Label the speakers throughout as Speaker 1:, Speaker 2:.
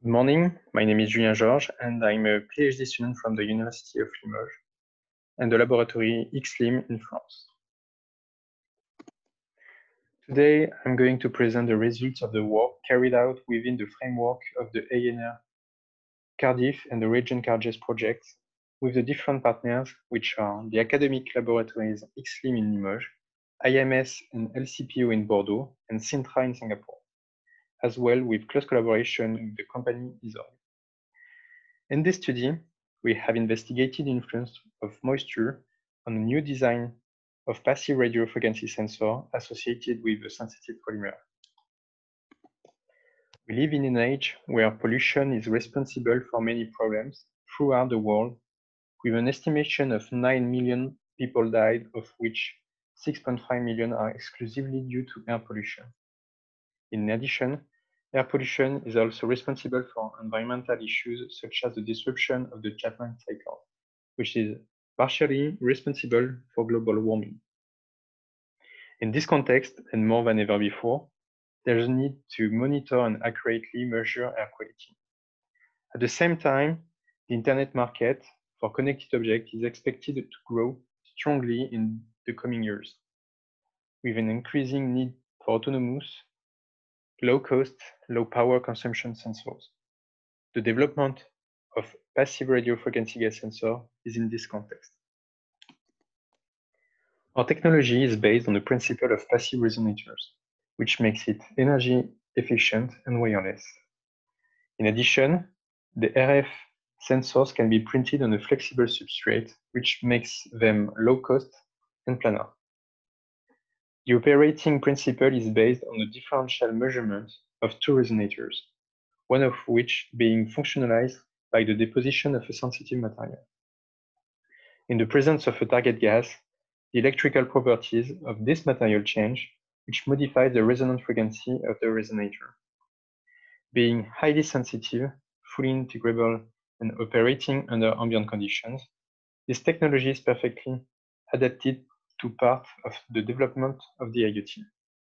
Speaker 1: Good morning, my name is Julien Georges and I'm a PhD student from the University of Limoges and the laboratory XLIM in France. Today, I'm going to present the results of the work carried out within the framework of the ANR Cardiff and the Region Cargest projects with the different partners, which are the academic laboratories XLIM in Limoges, IMS and LCPO in Bordeaux, and Sintra in Singapore, as well with close collaboration with the company Isol. In this study, we have investigated the influence of moisture on a new design of passive radiofrequency sensor associated with a sensitive polymer. We live in an age where pollution is responsible for many problems throughout the world, with an estimation of 9 million people died, of which 6.5 million are exclusively due to air pollution. In addition, air pollution is also responsible for environmental issues such as the disruption of the Chapman cycle, which is partially responsible for global warming. In this context, and more than ever before, there is a need to monitor and accurately measure air quality. At the same time, the Internet market for connected objects is expected to grow strongly in the coming years, with an increasing need for autonomous, low-cost, low-power consumption sensors. The development of passive radiofrequency gas sensor is in this context. Our technology is based on the principle of passive resonators, which makes it energy efficient and wireless. In addition, the RF sensors can be printed on a flexible substrate, which makes them low-cost and planar. The operating principle is based on the differential measurement of two resonators, one of which being functionalized by the deposition of a sensitive material. In the presence of a target gas, the electrical properties of this material change, which modifies the resonant frequency of the resonator. Being highly sensitive, fully integrable, and operating under ambient conditions, this technology is perfectly adapted to part of the development of the IoT.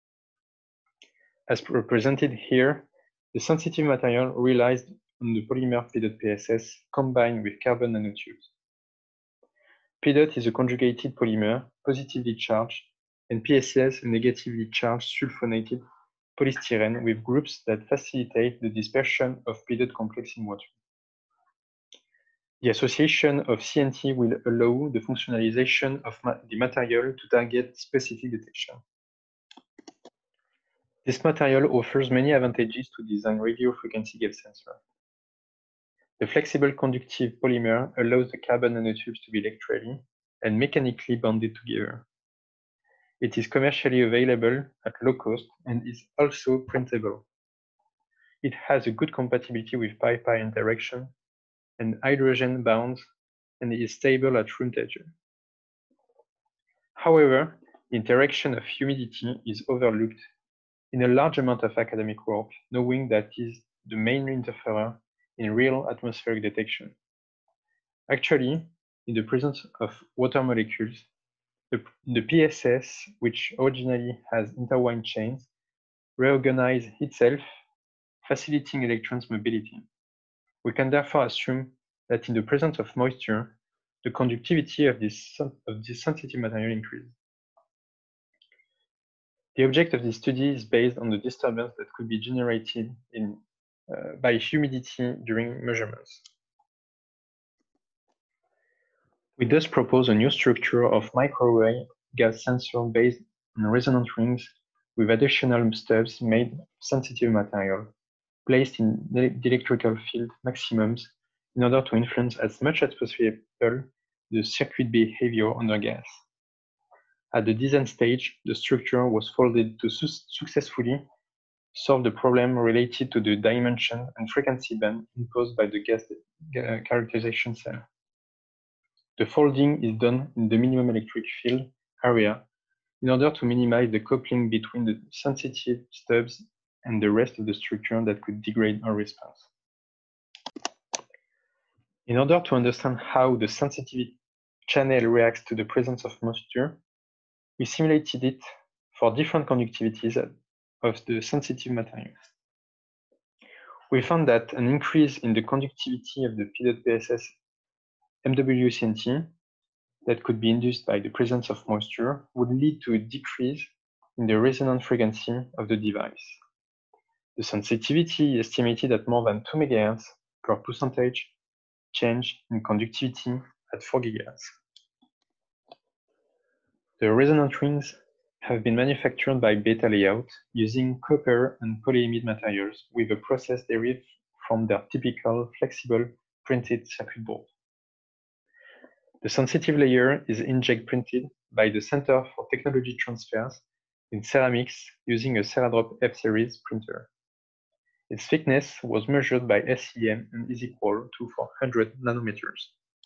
Speaker 1: As represented here, the sensitive material relies on the polymer PDOT-PSS combined with carbon nanotubes. PDOT is a conjugated polymer, positively charged, and PSS a negatively charged sulfonated polystyrene with groups that facilitate the dispersion of PDOT complex in water. The association of CNT will allow the functionalization of the material to target specific detection. This material offers many advantages to design radiofrequency gate sensor. The flexible conductive polymer allows the carbon nanotubes to be electrically and mechanically bonded together. It is commercially available at low cost and is also printable. It has a good compatibility with pi-pi interaction and hydrogen bonds and is stable at room temperature. However, the interaction of humidity is overlooked in a large amount of academic work, knowing that it is the main interferer in real atmospheric detection. Actually, in the presence of water molecules, the PSS, which originally has intertwined chains, reorganizes itself, facilitating electrons' mobility. We can therefore assume that in the presence of moisture, the conductivity of this sensitive material increases. The object of this study is based on the disturbance that could be generated by humidity during measurements. We thus propose a new structure of microwave gas sensor based on resonant rings with additional stubs made of sensitive material, placed in the electrical field maximums in order to influence as much as possible the circuit behavior under gas. At the design stage, the structure was folded to successfully solve the problem related to the dimension and frequency band imposed by the gas characterization cell. The folding is done in the minimum electric field area in order to minimize the coupling between the sensitive stubs and the rest of the structure that could degrade our response. In order to understand how the sensitivity channel reacts to the presence of moisture, we simulated it for different conductivities of the sensitive material. We found that an increase in the conductivity of the PEDOT-PSS MWCNT that could be induced by the presence of moisture would lead to a decrease in the resonance frequency of the device. The sensitivity is estimated at more than 2 MHz per percentage change in conductivity at 4 GHz. The resonance rings have been manufactured by Beta Layout using copper and polyimide materials with a process derived from their typical flexible printed circuit board. The sensitive layer is inkjet printed by the Center for Technology Transfers in ceramics using a Ceradrop F-Series printer. Its thickness was measured by SCEM and is equal to 400 nanometers.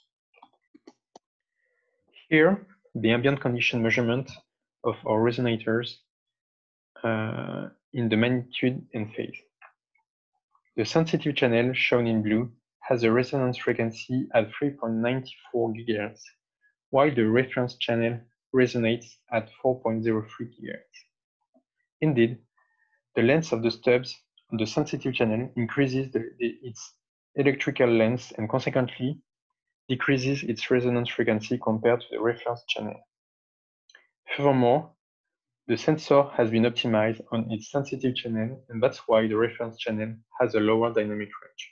Speaker 1: Here, the ambient condition measurement of our resonators in the magnitude and phase. The sensitive channel, shown in blue, has a resonance frequency at 3.94 GHz, while the reference channel resonates at 4.03 GHz. Indeed, the length of the stubs on the sensitive channel increases its electrical length and consequently decreases its resonance frequency compared to the reference channel. Furthermore, the sensor has been optimized on its sensitive channel, and that's why the reference channel has a lower dynamic range.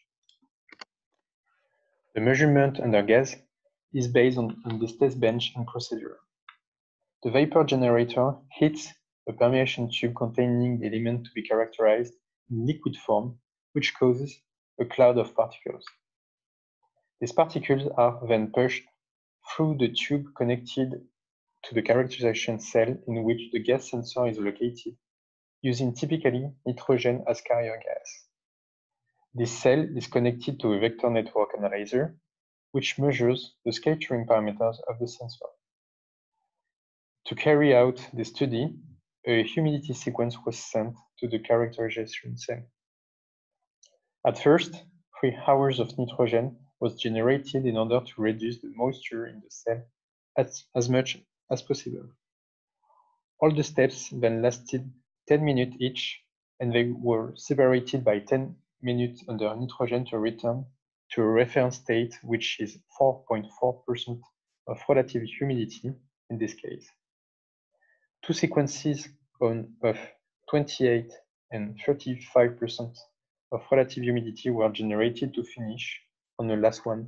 Speaker 1: The measurement under gas is based on this test bench and procedure. The vapor generator heats a permeation tube containing the element to be characterized in liquid form, which causes a cloud of particles. These particles are then pushed through the tube connected to the characterization cell in which the gas sensor is located, using typically nitrogen as carrier gas. This cell is connected to a vector network analyzer, which measures the scattering parameters of the sensor. To carry out the study, a humidity sequence was sent to the characterization cell. At first, 3 hours of nitrogen was generated in order to reduce the moisture in the cell as much as possible. All the steps then lasted 10 minutes each, and they were separated by 10 minutes under nitrogen to return to a reference state, which is 4.4% of relative humidity in this case. 2 sequences of 28 and 35% of relative humidity were generated to finish on the last one,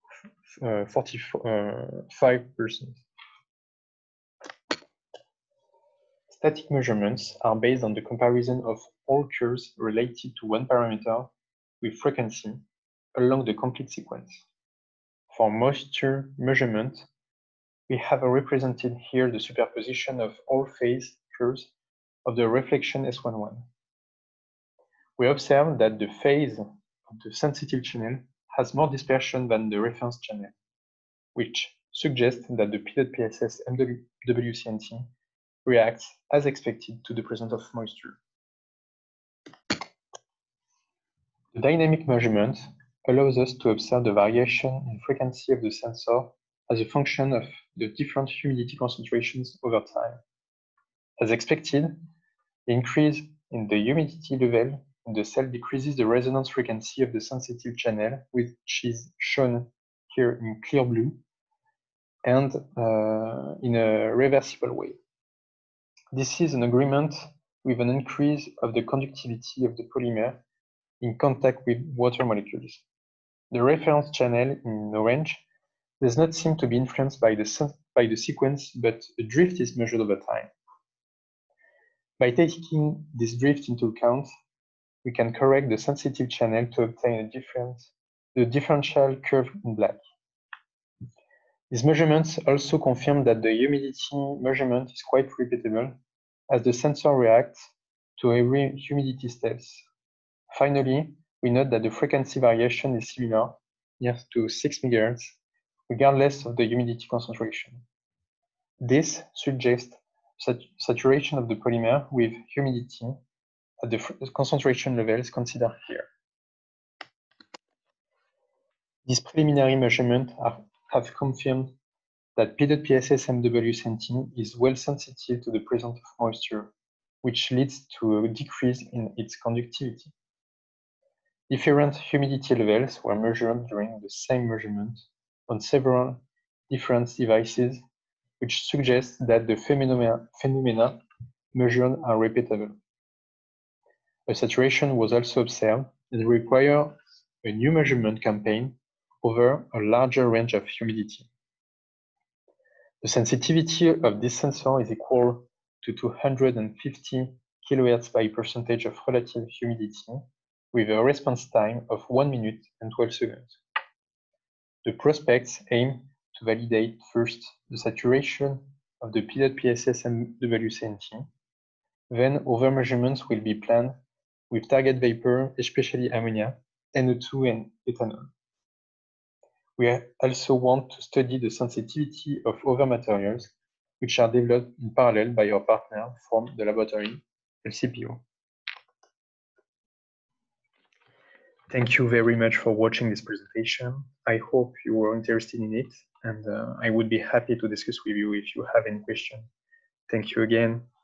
Speaker 1: 45%. Static measurements are based on the comparison of all curves related to one parameter with frequency along the complete sequence. For moisture measurement, we have represented here the superposition of all phase curves of the reflection S11. We observe that the phase of the sensitive channel has more dispersion than the reference channel, which suggests that the PEDOT-PSS MWCNT reacts as expected to the presence of moisture. The dynamic measurement allows us to observe the variation in frequency of the sensor as a function of the different humidity concentrations over time. As expected, the increase in the humidity level in the cell decreases the resonance frequency of the sensitive channel, which is shown here in clear blue, and in a reversible way. This is an agreement with an increase of the conductivity of the polymer in contact with water molecules. The reference channel in orange does not seem to be influenced by the sequence, but a drift is measured over time. By taking this drift into account, we can correct the sensitive channel to obtain the differential curve in black. These measurements also confirm that the humidity measurement is quite repeatable, as the sensor reacts to every humidity steps. Finally, we note that the frequency variation is similar, near to 6 MHz, regardless of the humidity concentration. This suggests saturation of the polymer with humidity at the concentration levels considered here. These preliminary measurements have confirmed that PEDOT-PSS MWCNT is well sensitive to the presence of moisture, which leads to a decrease in its conductivity. Different humidity levels were measured during the same measurement on several different devices, which suggests that the phenomena measured are repeatable. A saturation was also observed and required a new measurement campaign over a larger range of humidity. The sensitivity of this sensor is equal to 250 kHz by percentage of relative humidity, with a response time of 1 minute and 12 seconds. The prospects aim to validate first the saturation of the PSS MWCNT. Then other measurements will be planned with target vapor, especially ammonia, NO2 and ethanol. We also want to study the sensitivity of other materials, which are developed in parallel by our partner from the laboratory, LCPO. Thank you very much for watching this presentation. I hope you were interested in it, and I would be happy to discuss with you if you have any questions. Thank you again.